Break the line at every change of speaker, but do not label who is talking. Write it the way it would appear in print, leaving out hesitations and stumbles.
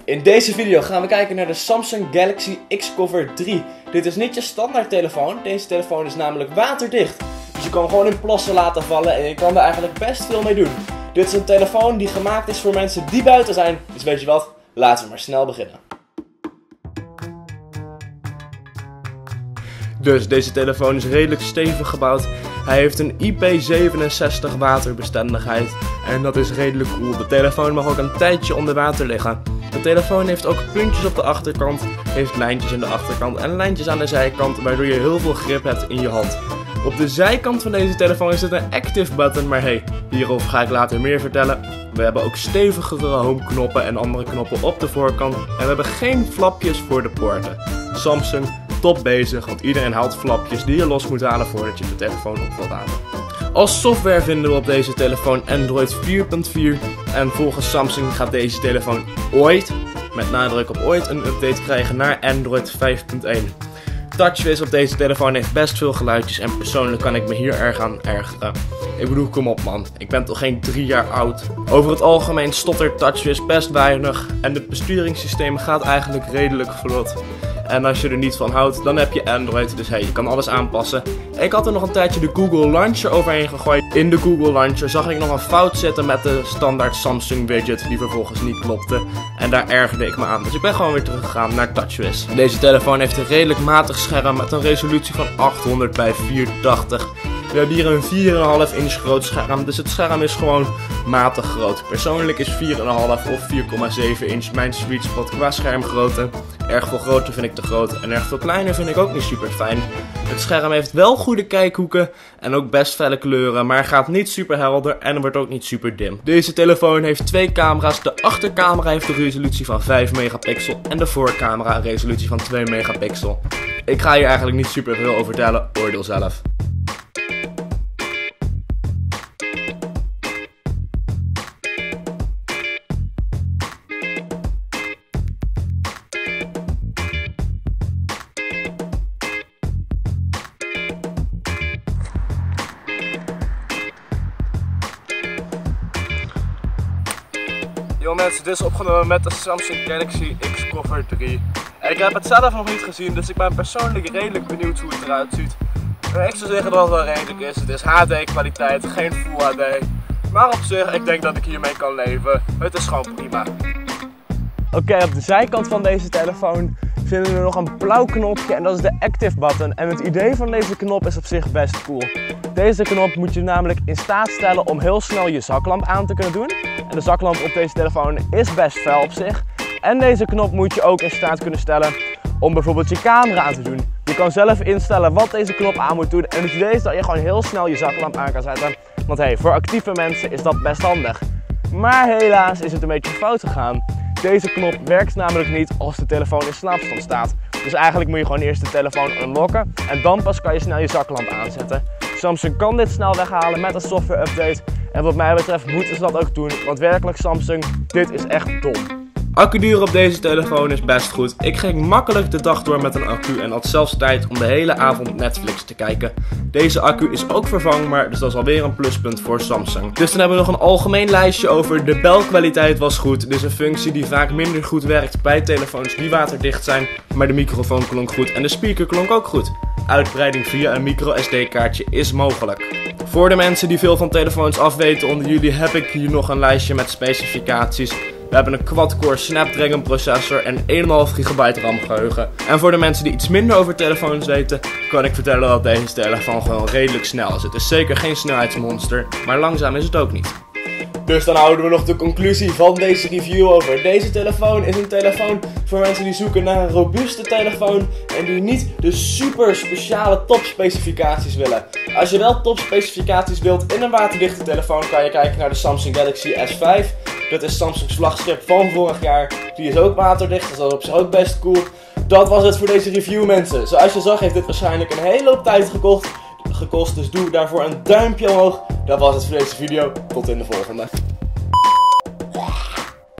In deze video gaan we kijken naar de Samsung Galaxy X Cover 3. Dit is niet je standaard telefoon, deze telefoon is namelijk waterdicht. Dus je kan gewoon in plassen laten vallen en je kan er eigenlijk best veel mee doen. Dit is een telefoon die gemaakt is voor mensen die buiten zijn, dus weet je wat, laten we maar snel beginnen. Dus deze telefoon is redelijk stevig gebouwd. Hij heeft een IP67 waterbestendigheid en dat is redelijk cool. De telefoon mag ook een tijdje onder water liggen. De telefoon heeft ook puntjes op de achterkant, heeft lijntjes in de achterkant en lijntjes aan de zijkant, waardoor je heel veel grip hebt in je hand. Op de zijkant van deze telefoon is het een active button, maar hey, hierover ga ik later meer vertellen. We hebben ook stevigere home knoppen en andere knoppen op de voorkant en we hebben geen flapjes voor de poorten. Samsung, top bezig, want iedereen haalt flapjes die je los moet halen voordat je de telefoon op wilt halen. Als software vinden we op deze telefoon Android 4.4 en volgens Samsung gaat deze telefoon ooit, met nadruk op ooit, een update krijgen naar Android 5.1. TouchWiz op deze telefoon heeft best veel geluidjes en persoonlijk kan ik me hier erg aan ergeren. Ik bedoel, kom op man, ik ben toch geen 3 jaar oud. Over het algemeen stottert TouchWiz best weinig en het besturingssysteem gaat eigenlijk redelijk vlot. En als je er niet van houdt, dan heb je Android, dus hey, je kan alles aanpassen. Ik had er nog een tijdje de Google Launcher overheen gegooid. In de Google Launcher zag ik nog een fout zitten met de standaard Samsung widget, die vervolgens niet klopte. En daar ergerde ik me aan, dus ik ben gewoon weer teruggegaan naar TouchWiz. Deze telefoon heeft een redelijk matig scherm met een resolutie van 800 bij 480. We hebben hier een 4,5 inch groot scherm, dus het scherm is gewoon matig groot. Persoonlijk is 4,5 of 4,7 inch mijn sweet spot qua schermgrootte. Erg veel groter vind ik te groot en erg veel kleiner vind ik ook niet super fijn. Het scherm heeft wel goede kijkhoeken en ook best felle kleuren, maar gaat niet super helder en wordt ook niet super dim. Deze telefoon heeft 2 camera's. De achtercamera heeft een resolutie van 5 megapixel en de voorcamera een resolutie van 2 megapixel. Ik ga hier eigenlijk niet super veel over vertellen, oordeel zelf. Yo mensen, dit is opgenomen met de Samsung Galaxy X Cover 3. Ik heb het zelf nog niet gezien, dus ik ben persoonlijk redelijk benieuwd hoe het eruit ziet. Ik zou zeggen dat het wel redelijk is. Het is HD kwaliteit, geen Full HD. Maar op zich, ik denk dat ik hiermee kan leven. Het is gewoon prima. Oké, op de zijkant van deze telefoon vinden we nog een blauw knopje en dat is de Active button. En het idee van deze knop is op zich best cool. Deze knop moet je namelijk in staat stellen om heel snel je zaklamp aan te kunnen doen. En de zaklamp op deze telefoon is best fel op zich. En deze knop moet je ook in staat kunnen stellen om bijvoorbeeld je camera aan te doen. Je kan zelf instellen wat deze knop aan moet doen. En het idee is dat je gewoon heel snel je zaklamp aan kan zetten. Want hey, voor actieve mensen is dat best handig. Maar helaas is het een beetje fout gegaan. Deze knop werkt namelijk niet als de telefoon in slaapstand staat. Dus eigenlijk moet je gewoon eerst de telefoon unlocken en dan pas kan je snel je zaklamp aanzetten. Samsung kan dit snel weghalen met een software update. En wat mij betreft moeten ze dat ook doen, want werkelijk Samsung, dit is echt dom. Accuduur op deze telefoon is best goed. Ik ging makkelijk de dag door met een accu en had zelfs tijd om de hele avond Netflix te kijken. Deze accu is ook vervangbaar, dus dat is alweer een pluspunt voor Samsung. Dus dan hebben we nog een algemeen lijstje over de belkwaliteit was goed. Dit is een functie die vaak minder goed werkt bij telefoons die waterdicht zijn. Maar de microfoon klonk goed en de speaker klonk ook goed. Uitbreiding via een micro SD kaartje is mogelijk. Voor de mensen die veel van telefoons afweten onder jullie heb ik hier nog een lijstje met specificaties. We hebben een quad-core Snapdragon processor en 1,5 GB RAM geheugen. En voor de mensen die iets minder over telefoons weten, kan ik vertellen dat deze telefoon gewoon redelijk snel is. Het is zeker geen snelheidsmonster, maar langzaam is het ook niet. Dus dan houden we nog de conclusie van deze review over. Deze telefoon is een telefoon voor mensen die zoeken naar een robuuste telefoon en die niet de super speciale topspecificaties willen. Als je wel topspecificaties wilt in een waterdichte telefoon, kan je kijken naar de Samsung Galaxy S5. Dat is Samsungs vlaggenschip van vorig jaar. Die is ook waterdicht, dus dat is op zich ook best cool. Dat was het voor deze review mensen. Zoals je zag heeft dit waarschijnlijk een hele hoop tijd gekost. Dus doe daarvoor een duimpje omhoog. Dat was het voor deze video. Tot in de volgende.